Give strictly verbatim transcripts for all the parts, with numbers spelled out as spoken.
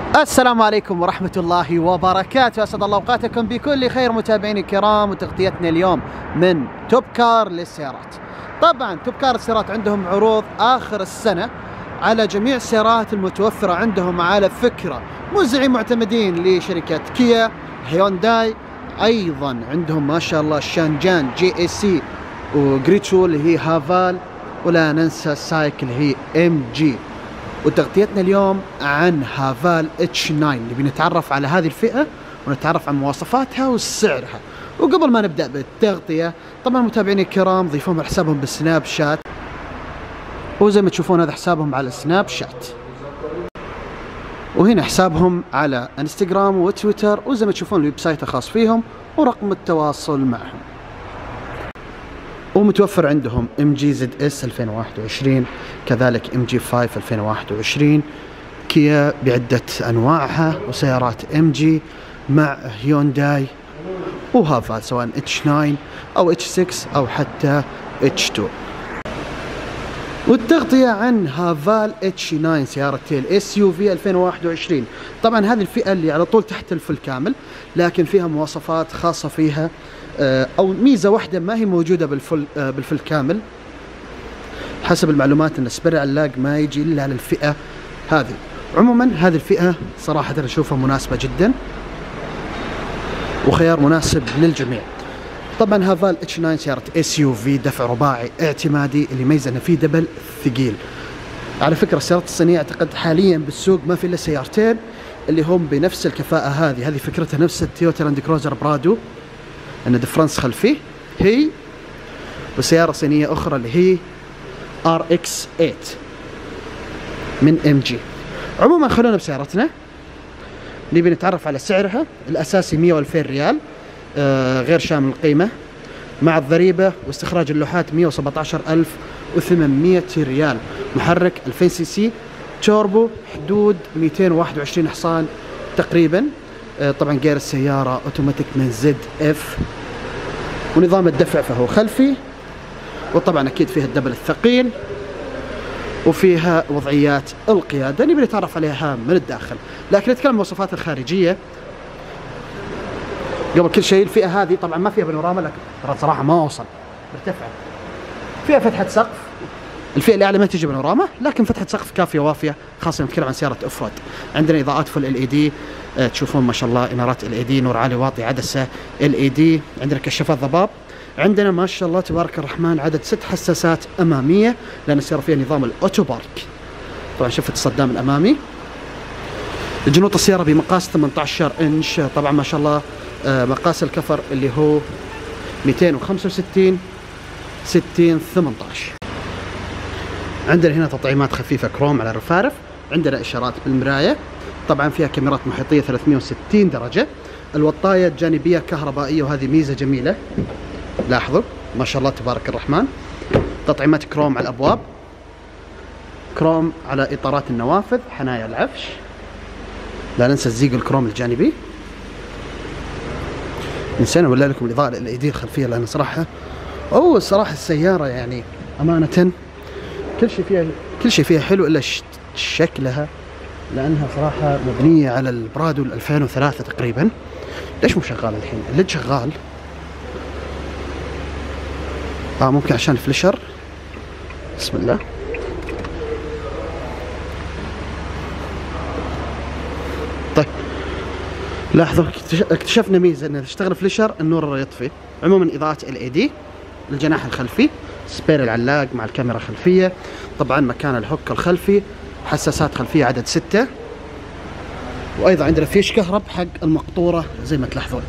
السلام عليكم ورحمة الله وبركاته، أسعد الله أوقاتكم بكل خير متابعيني الكرام. وتغطيتنا اليوم من توب كار للسيارات. طبعا توب كار للسيارات عندهم عروض آخر السنة على جميع السيارات المتوفرة عندهم، على فكرة موزعين معتمدين لشركة كيا، هيونداي، أيضا عندهم ما شاء الله شانجان جي اي سي، وجريتشو اللي هي هافال، ولا ننسى سايك اللي هي ام جي. وتغطيتنا اليوم عن هافال اتش تسعة اللي بنتعرف على هذه الفئة ونتعرف عن مواصفاتها وسعرها. وقبل ما نبدأ بالتغطية، طبعا متابعيني الكرام ضيفوهم على حسابهم بالسناب شات، وزي ما تشوفون هذا حسابهم على السناب شات، وهنا حسابهم على انستغرام وتويتر، وزي ما تشوفون الويب سايت الخاص فيهم ورقم التواصل معهم. ومتوفر عندهم ام جي زد اس ألفين وواحد وعشرين، كذلك ام جي خمسة ألفين وواحد وعشرين، كيا بعدة انواعها، وسيارات ام جي مع هيونداي وهافال سواء اتش تسعة او اتش ستة او حتى اتش اثنين. والتغطية عن هافال اتش تسعة سيارة الاس يو في ألفين وواحد وعشرين. طبعا هذه الفئة اللي على طول تحت الفل كامل، لكن فيها مواصفات خاصة فيها، او ميزة واحدة ما هي موجودة بالفل بالفل كامل حسب المعلومات، ان سبير علاق ما يجي الا على الفئة هذه. عموما هذه الفئة صراحة انا اشوفها مناسبة جدا وخيار مناسب للجميع. طبعا هافال اتش تسعة سيارة اس يو في دفع رباعي اعتمادي، اللي يميزه انه فيه دبل ثقيل. على فكرة السيارات الصينية اعتقد حاليا بالسوق ما في الا سيارتين اللي هم بنفس الكفاءة هذه، هذه فكرتها نفس التويوتا لاند كروزر برادو، ان ديفرنس خلفي هي، وسيارة صينية اخرى اللي هي ار اكس ثمانية من ام جي. عموما خلونا بسيارتنا، نبي نتعرف على سعرها. الاساسي مئة وألفين ريال آه غير شامل القيمة، مع الضريبة واستخراج اللوحات مئة وسبعة عشر ألف وثمانمئة ريال. محرك ألفين سي سي توربو، حدود مئتين وواحد وعشرين حصان تقريبا. آه طبعا غير السيارة اوتوماتيك من زد اف، ونظام الدفع فهو خلفي، وطبعا اكيد فيها الدبل الثقيل، وفيها وضعيات القيادة نبي نتعرف عليها من الداخل. لكن نتكلم عن المواصفات الخارجية قبل كل شيء. الفئة هذه طبعا ما فيها بانوراما، لكن ترى صراحة ما وصل مرتفعة. فيها فتحة سقف، الفئة اللي أعلى ما تجي بانوراما، لكن فتحة سقف كافية وافية، خاصة نتكلم عن سيارة أوف-رود. عندنا إضاءات فل ال اي دي، أه تشوفون ما شاء الله إنارات ال اي دي، نور عالي واطي، عدسة ال اي دي، عندنا كشافات ضباب، عندنا ما شاء الله تبارك الرحمن عدد ست حساسات أمامية، لأن السيارة فيها نظام الأوتو بارك. طبعا شفت الصدام الأمامي. جنوط السيارة بمقاس ثمانية عشر إنش، طبعا ما شاء الله أه مقاس الكفر اللي هو مئتين وخمسة وستين ستين ثمانية عشر. عندنا هنا تطعيمات خفيفة كروم على الرفارف، عندنا إشارات بالمراية، طبعا فيها كاميرات محيطية ثلاثمئة وستين درجة، الوطاية الجانبية كهربائية وهذه ميزة جميلة، لاحظوا ما شاء الله تبارك الرحمن. تطعيمات كروم على الأبواب، كروم على إطارات النوافذ، حنايا العفش، لا ننسى الزيق الكروم الجانبي. نسينا ولا لكم الإضاءة ال اي دي الخلفية، لأن صراحة أوه الصراحة السيارة يعني أمانة كل شيء فيها كل شيء فيها حلو إلا شكلها، لأنها صراحة مبنية على البرادو ألفين وثلاثة تقريبا. ليش مو شغال الحين؟ الليد شغال. آه ممكن عشان الفليشر. بسم الله. طيب لاحظوا اكتشفنا ميزة انه تشتغل فليشر النور يطفي. عموما اضاءات ال اي دي، الجناح الخلفي، سبير العلاق مع الكاميرا الخلفية، طبعا مكان الهوك الخلفي، حساسات خلفية عدد ستة، وايضا عندنا فيش كهرب حق المقطورة زي ما تلاحظون.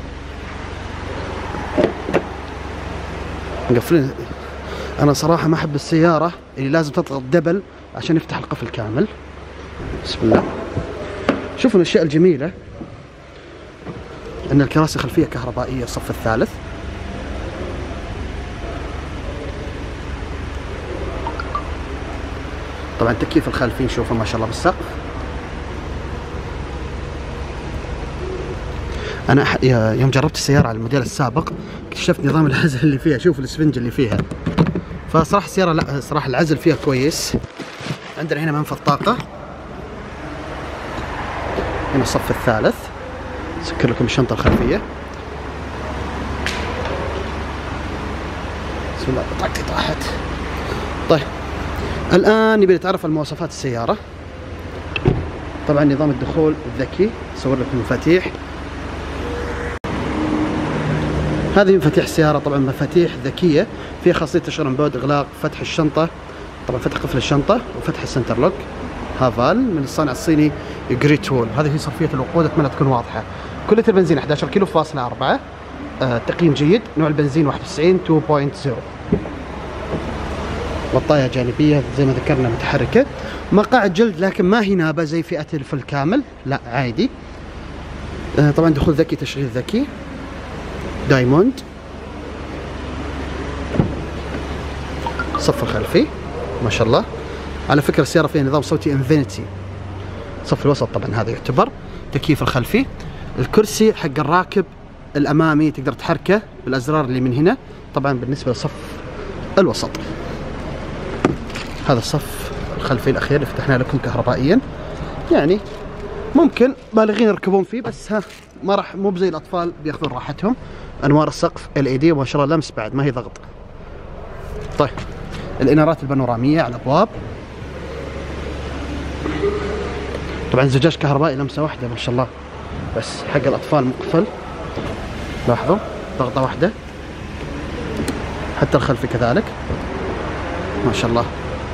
مقفلين. انا صراحة ما احب السيارة اللي لازم تضغط دبل عشان يفتح القفل كامل. بسم الله. شوفوا الاشياء الجميلة ان الكراسي الخلفية كهربائية الصف الثالث. طبعا التكييف الخلفي نشوفه ما شاء الله بالسقف. انا يوم جربت السيارة على الموديل السابق اكتشفت نظام العزل اللي فيها، شوف الاسفنج اللي فيها، فصراحة السيارة لا صراحة العزل فيها كويس. عندنا هنا منفذ طاقة، هنا الصف الثالث. سكر لكم الشنطة الخلفية. بسم الله بطاقتي طاحت. طيب الآن نبي نتعرف على مواصفات السيارة. طبعا نظام الدخول الذكي، صور لكم المفاتيح. هذه مفاتيح السيارة، طبعا مفاتيح ذكية فيها خاصية تشغيل بعد، إغلاق، فتح الشنطة، طبعا فتح قفل الشنطة، وفتح السنتر لوك. هافال من الصانع الصيني جريت وول. هذه هي صرفية الوقود، أتمنى تكون واضحة. كل لتر بنزين أحد عشر كيلو فاصلة أربعة. آه تقييم جيد. نوع البنزين واحد وتسعين اثنين نقطة صفر. بطاية جانبية زي ما ذكرنا متحركة. مقاعد جلد لكن ما هي نابة زي فئة الفل كامل، لا عادي. آه طبعا دخول ذكي، تشغيل ذكي، دايموند. الصف الخلفي ما شاء الله. على فكرة السيارة فيها نظام صوتي انفينيتي. صف الوسط طبعا هذا يعتبر. تكييف الخلفي. الكرسي حق الراكب الأمامي تقدر تحركه بالأزرار اللي من هنا. طبعا بالنسبة لصف الوسط هذا الصف الخلفي الأخير اللي فتحنا لكم كهربائيا، يعني ممكن بالغين يركبون فيه، بس ها ما راح، مو بزي الأطفال بياخذون راحتهم. أنوار السقف إل إي دي وما شاء الله لمس بعد، ما هي ضغط. طيب الإنارات البانورامية على الأبواب. طبعا زجاج كهربائي لمسة واحدة ما شاء الله، بس حق الأطفال مقفل. لاحظوا ضغطة واحدة. حتى الخلفي كذلك ما شاء الله،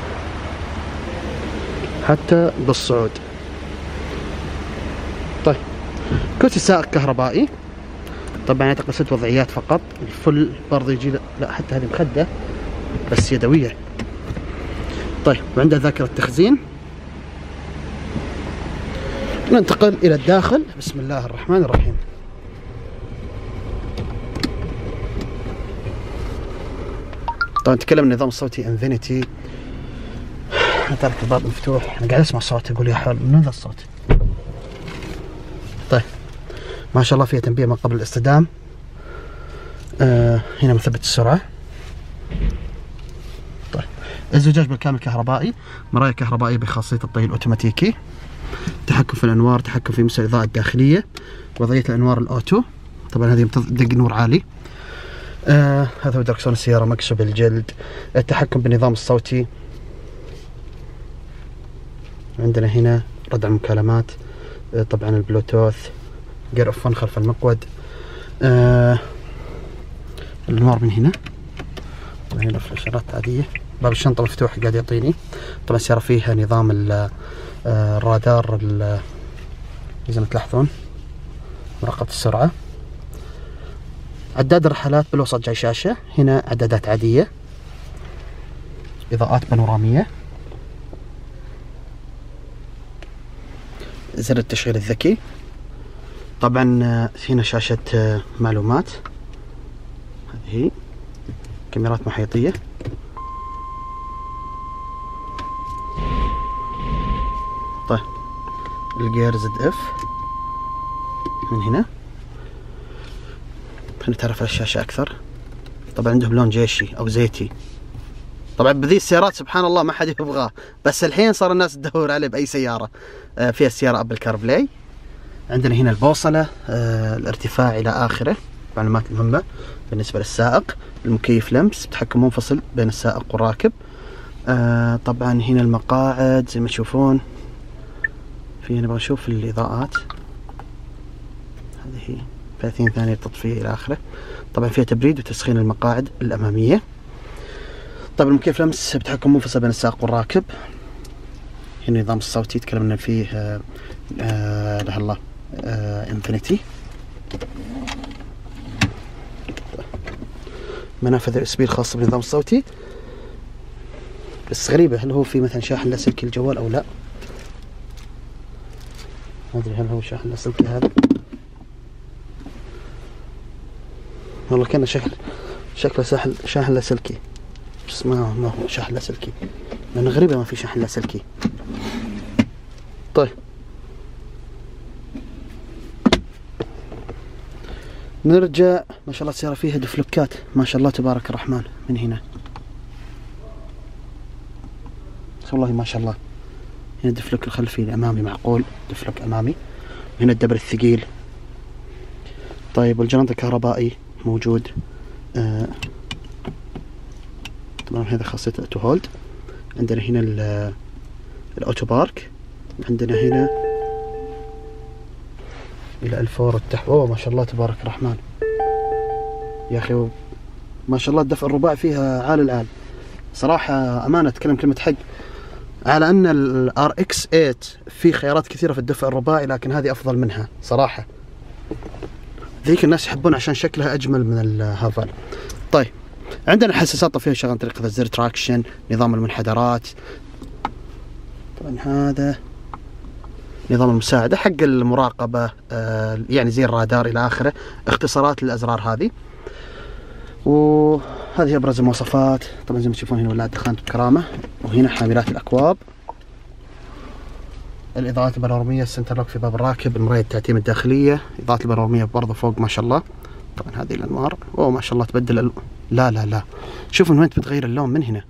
حتى بالصعود. طيب كرسي سائق كهربائي. طبعا اعتقد ست وضعيات فقط. الفل برضه يجي، لا حتى هذه مخدة بس يدوية. طيب وعنده ذاكرة تخزين. ننتقل إلى الداخل. بسم الله الرحمن الرحيم. طبعا نتكلم عن النظام الصوتي انفينيتي. ترك الباب مفتوح، انا قاعد اسمع صوت اقول يا حول من ذا الصوت. طيب ما شاء الله فيها تنبيه ما قبل الاصطدام. آه هنا مثبت السرعة. طيب الزجاج بالكامل كهربائي. مرايا كهربائية بخاصية الطي الأوتوماتيكي. تحكم في الأنوار، تحكم في مستوى الإضاءة الداخلية، وضعية الأنوار الأوتو. طبعا هذه تدق نور عالي. آه هذا هو دركسون السيارة مكسو بالجلد. التحكم بالنظام الصوتي. عندنا هنا ردع المكالمات. آه طبعا البلوتوث. جير اوف فن خلف المقود. آه الأنوار من هنا. طبعا هنا فلاشرات عادية. باب الشنطة مفتوح قاعد يعطيني. طبعا السيارة فيها نظام الرادار زي ما تلاحظون، مراقبة السرعة. عداد الرحلات بالوسط جاي شاشة. هنا عدادات عادية. إضاءات بانورامية. زر التشغيل الذكي. طبعا هنا شاشة معلومات. هذه كاميرات محيطية. طيب الجير زد اف من هنا. خلينا نتعرف على الشاشة أكثر. طبعا عندهم لون جيشي أو زيتي. طبعا بذي السيارات سبحان الله ما حد يبغاه، بس الحين صار الناس تدور عليه بأي سيارة. آه فيها السيارة أبل كار بلاي. عندنا هنا البوصلة، آه الارتفاع إلى آخره، معلومات مهمة بالنسبة للسائق. المكيف لمس، تحكم منفصل بين السائق والراكب. آه طبعا هنا المقاعد زي ما تشوفون. في نبغى نشوف الإضاءات. هذه هي ثلاثين ثانية تطفية إلى آخره. طبعا فيها تبريد وتسخين المقاعد الأمامية. طبعا المكيف لمس بتحكم منفصل بين السائق والراكب. هنا النظام الصوتي تكلمنا فيه آه آه له الله آه انفينيتي. منافذ اس بي الخاصة بالنظام الصوتي، بس غريبة هل هو في مثلا شاحن لاسلكي الجوال أو لا؟ ما أدري هل هو شاحن لاسلكي هذا. والله كان شكل شكله شاحن شاحن لاسلكي، بس ما ما هو شاحن لاسلكي، لأنه غريبة ما في شاحن لاسلكي. طيب نرجع. ما شاء الله السيارة فيها دفلوكات ما شاء الله تبارك الرحمن من هنا. والله ما شاء الله. هنا الدفلوك الخلفي الأمامي معقول، دفلوك أمامي. هنا الدبر الثقيل. طيب والجرند الكهربائي موجود. آه طبعا هذا خاصيته تو هولد. عندنا هنا الاوتو بارك، عندنا هنا الى الفور التحت. اوه ما شاء الله تبارك الرحمن يا اخي، ما شاء الله الدفع الرباعي فيها عال العال صراحة. امانة اتكلم كلمة حق، على ان الار اكس ثمانية في خيارات كثيرة في الدفع الرباعي، لكن هذه افضل منها صراحة. ذيك الناس يحبون عشان شكلها اجمل من الهافال. طيب عندنا حساسات طفية شغال عن طريق الزر تراكشن، نظام المنحدرات. طبعا هذا نظام المساعدة حق المراقبة، آه يعني زي الرادار الى اخره، اختصارات للازرار هذه. وهذه ابرز المواصفات. طبعا زي ما تشوفون هنا ولاعة دخان بكرامة، وهنا حاملات الاكواب، الاضاءات البانورامية، السنتر لوك في باب الراكب، المراية التعتيم الداخلية، الاضاءات البانورامية برضه فوق ما شاء الله. طبعا هذه الانوار، اوه ما شاء الله تبدل ال... لا لا لا شوفوا من وين بتغير اللون من هنا.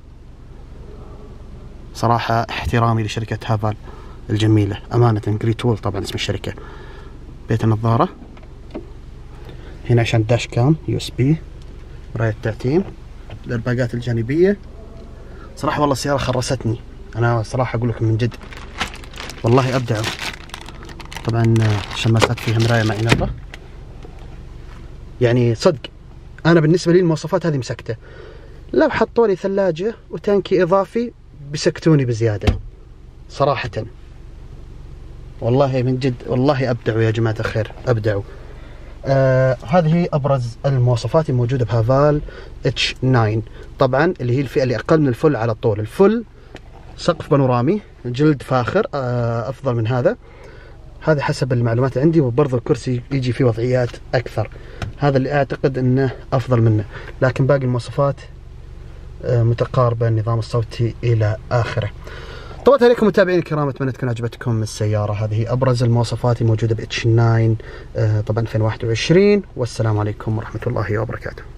صراحة احترامي لشركة هافال الجميلة امانة. جريت وول طبعا اسم الشركة. بيت النظارة هنا عشان الداش كام يو اس بي، مراية التعتيم، الارباقات الجانبية. صراحة والله السيارة خرستني، انا صراحة اقول لكم من جد والله ابدعوا. طبعا الشماسات فيها مراية معي نظرة، يعني صدق انا بالنسبة لي المواصفات هذه مسكتة. لو حطوا لي ثلاجة وتانكي اضافي بسكتوني بزيادة صراحة. والله من جد والله ابدعوا يا جماعة الخير، ابدعوا. آه هذه ابرز المواصفات الموجودة بهافال اتش تسعة. طبعا اللي هي الفئة اللي اقل من الفل على طول. الفل سقف بانورامي، جلد فاخر، آه افضل من هذا. هذا حسب المعلومات عندي، وبرضه الكرسي يجي فيه وضعيات اكثر. هذا اللي اعتقد انه افضل منه، لكن باقي المواصفات آه متقاربة، النظام الصوتي الى اخره. طبعا عليكم متابعين الكرام، اتمنى تكون عجبتكم السيارة. هذه ابرز المواصفات الموجودة ب اتش تسعة آه طبعا ألفين وواحد وعشرين، والسلام عليكم ورحمة الله وبركاته.